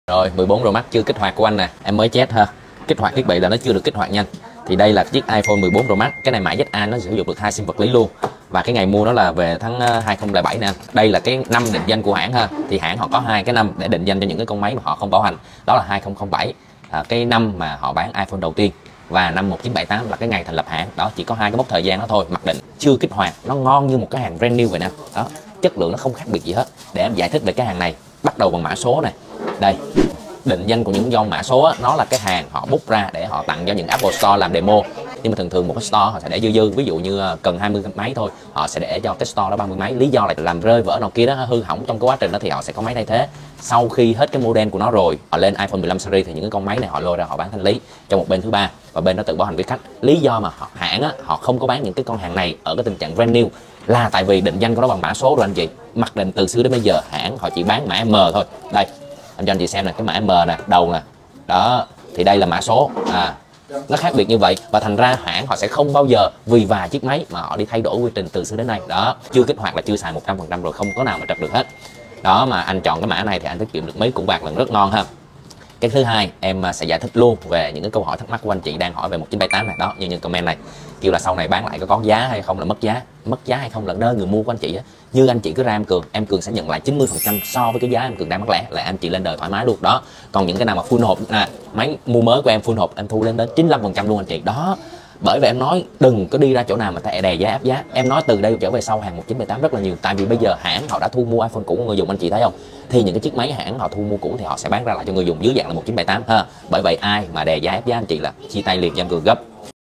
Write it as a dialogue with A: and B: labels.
A: Rồi 14 Pro Max chưa kích hoạt của anh nè, em mới chết ha. Kích hoạt thiết bị là nó chưa được kích hoạt nhanh. Thì đây là chiếc iPhone 14 Pro Max, cái này mã ZA nó sử dụng được 2 sim vật lý luôn. Và cái ngày mua nó là về tháng 2007 nè. Đây là cái năm định danh của hãng ha. Thì hãng họ có 2 cái năm để định danh cho những cái con máy mà họ không bảo hành. Đó là 2007, cái năm mà họ bán iPhone đầu tiên, và năm 1978 là cái ngày thành lập hãng. Đó, chỉ có 2 cái mốc thời gian đó thôi. Mặc định chưa kích hoạt, nó ngon như một cái hàng brand new vậy nè. Đó, chất lượng nó không khác biệt gì hết. Để em giải thích về cái hàng này, bắt đầu bằng mã số này. Đây, định danh của những dòng mã số á, nó là cái hàng họ book ra để họ tặng cho những Apple Store làm demo. Nhưng mà thường thường một cái store họ sẽ để dư, ví dụ như cần 20 máy thôi, họ sẽ để cho cái store đó 30 máy. Lý do là làm rơi vỡ nào kia đó, hư hỏng trong cái quá trình đó thì họ sẽ có máy thay thế. Sau khi hết cái model của nó rồi, họ lên iPhone 15 series thì những cái con máy này họ lôi ra họ bán thanh lý cho một bên thứ ba, và bên đó tự bảo hành với khách. Lý do mà hãng á, họ không có bán những cái con hàng này ở cái tình trạng brand new là tại vì định danh của nó bằng mã số rồi anh chị. Mặc định từ xưa đến bây giờ hãng họ chỉ bán mã M thôi. Đây, anh cho anh chị xem nè, cái mã M nè, đầu nè. Đó, thì đây là mã số. Nó khác biệt như vậy, và thành ra hãng họ sẽ không bao giờ vì vài chiếc máy mà họ đi thay đổi quy trình từ xưa đến nay. Đó, chưa kích hoạt là chưa xài 100% rồi, không có nào mà trật được hết. Đó, mà anh chọn cái mã này thì anh tiết kiệm được mấy củ bạc lần, rất ngon ha. Cái thứ hai, em sẽ giải thích luôn về những cái câu hỏi thắc mắc của anh chị đang hỏi về 1978 này. Đó, như những comment này kêu là sau này bán lại có giá hay không, là mất giá hay không là nơi người mua của anh chị á. Như anh chị cứ ra em Cường sẽ nhận lại 90% so với cái giá em Cường đang bán lẻ, là anh chị lên đời thoải mái luôn đó. Còn những cái nào mà full hộp, máy mua mới của em full hộp em thu lên đến 95% luôn anh chị đó. Bởi vậy em nói đừng có đi ra chỗ nào mà ta đè giá ép giá. Em nói từ đây trở về sau hàng 1978 rất là nhiều, tại vì bây giờ hãng họ đã thu mua iPhone cũ của người dùng, anh chị thấy không? Thì những cái chiếc máy hãng họ thu mua cũ thì họ sẽ bán ra lại cho người dùng dưới dạng là 1978 ha. Bởi vậy ai mà đè giá ép giá anh chị là chia tay liền cho em Cường gấp.